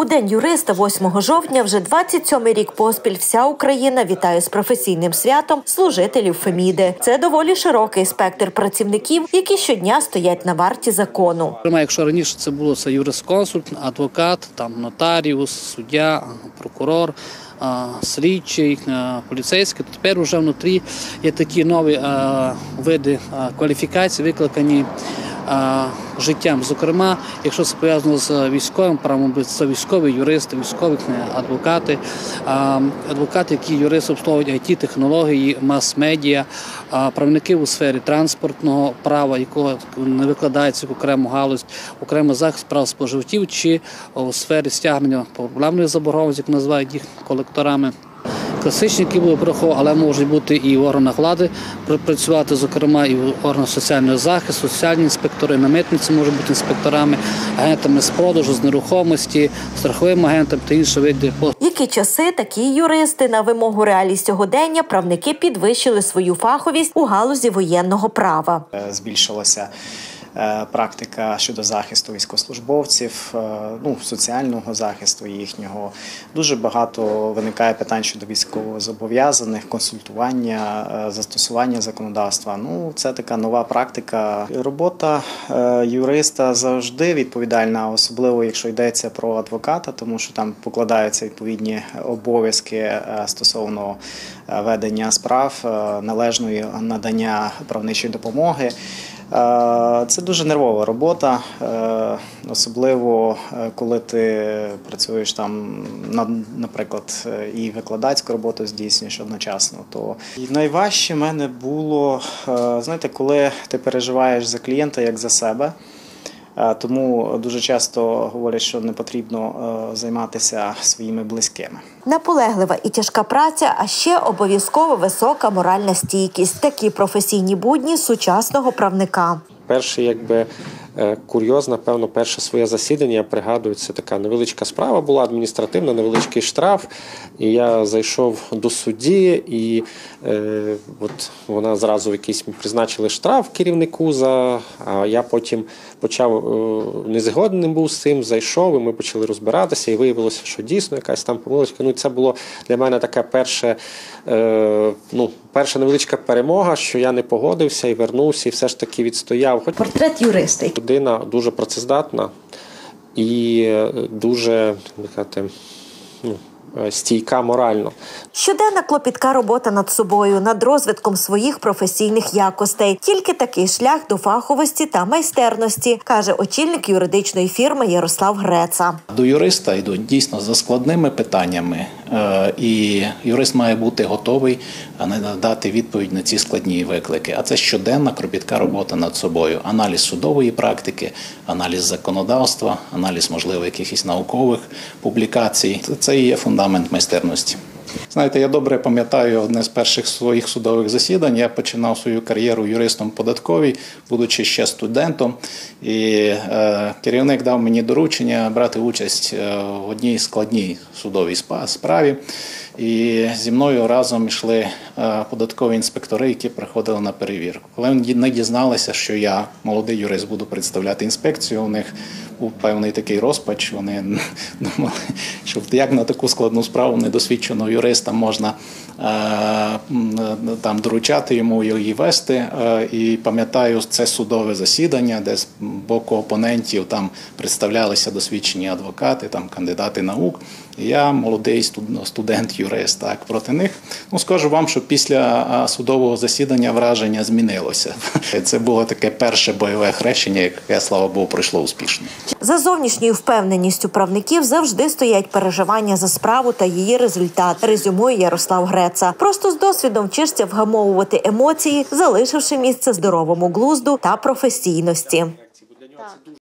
У День юриста 8 жовтня вже 27-й рік поспіль вся Україна вітає з професійним святом служителів Феміди. Це доволі широкий спектр працівників, які щодня стоять на варті закону. Якщо раніше це було юрисконсульт, адвокат, нотаріус, суддя, прокурор, слідчий, поліцейський, то тепер вже внутрі є такі нові види кваліфікацій, викликані життям. Зокрема, якщо це пов'язано з військовим правом, це військові юристи, військові адвокати, адвокати, які юристи обслуговують IT-технології, мас-медіа, правники у сфері транспортного права, якого не викладається в окрему галузь, окремо захист прав споживачів, чи у сфері стягнення проблемної заборгованості, як називають їх колекторами. Класичні, які були проховані, але можуть бути і в органах влади працювати, зокрема і в органах соціального захисту, соціальні інспектори, на митниці можуть бути інспекторами, агентами з продажу, з нерухомості, страховим агентом та інші види. Які часи такі юристи на вимогу реалій сьогодення правники підвищили свою фаховість у галузі воєнного права. Збільшилася практика щодо захисту військовослужбовців, соціального захисту їхнього. Дуже багато виникає питань щодо військовозобов'язаних, консультування, застосування законодавства. Це така нова практика. Робота юриста завжди відповідальна, особливо якщо йдеться про адвоката, тому що там покладаються відповідні обов'язки стосовно ведення справ, належної надання правничої допомоги. Це дуже нервова робота, особливо коли ти працюєш там, наприклад, і викладацьку роботу здійснюєш одночасно. То найважче в мене було, коли ти переживаєш за клієнта як за себе. Тому дуже часто говорять, що не потрібно займатися своїми близькими. Наполеглива і тяжка праця, а ще обов'язково висока моральна стійкість. Такі професійні будні сучасного правника. Перший, курйоз, напевно, перше своє засідання, я пригадую, це така невеличка справа була, адміністративна, невеличкий штраф. І я зайшов до судді, і вона зразу якийсь призначили штраф керівнику, а я потім незгодним був з цим, зайшов, і ми почали розбиратися, і виявилося, що дійсно якась там помилочка. Це було для мене така перша невеличка перемога, що я не погодився і вернувся, і все ж таки відстояв. Портрет юриста. Людина дуже працездатна і дуже, стійка морально. Щоденна клопітка робота над собою, над розвитком своїх професійних якостей. Тільки такий шлях до фаховості та майстерності, каже очільник юридичної фірми Ярослав Греца. До юриста йдуть дійсно за складними питаннями, і юрист має бути готовий дати відповідь на ці складні виклики. А це щоденна кропітка робота над собою. Аналіз судової практики, аналіз законодавства, аналіз, можливо, якихось наукових публікацій. Це і є фундамент майстерності. Знаєте, я добре пам'ятаю одне з перших своїх судових засідань. Я починав свою кар'єру юристом податковій, будучи ще студентом. І керівник дав мені доручення брати участь в одній складній судовій справі. І зі мною разом йшли податкові інспектори, які приходили на перевірку. Коли вони дізналися, що я, молодий юрист, буду представляти інспекцію, у них був певний такий розпач. Вони думали, що як на таку складну справу недосвідченого юриста можна доручати йому її вести. І пам'ятаю, це судове засідання, де з боку опонентів представлялися досвідчені адвокати, кандидати наук. І я молодий студент-юрист проти них. Скажу вам, що після судового засідання враження змінилося. Це було таке перше бойове хрещення, яке, слава Богу, пройшло успішно. За зовнішньою впевненістю правників завжди стоять переживання за справу та її результат, резюмує Ярослав Греца. Просто з досвідом вчишся вгамовувати емоції, залишивши місце здоровому глузду та професійності.